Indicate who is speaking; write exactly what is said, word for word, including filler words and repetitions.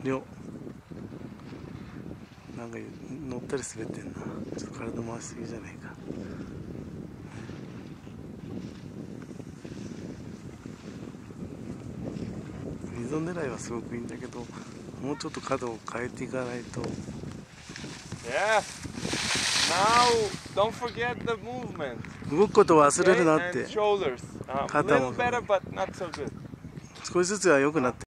Speaker 1: りょなんか乗ったり滑ってんな。ちょっと体回しすぎじゃないか。溝狙いはすごくいいんだけど、もうちょっと角を変えていかないと。
Speaker 2: Yeah. Now don't forget the movement.
Speaker 1: 動くことを忘れるなって。
Speaker 2: And shoulders. Uh, a
Speaker 1: 肩も
Speaker 2: little better, but not so good.
Speaker 1: 少しずつは良くなって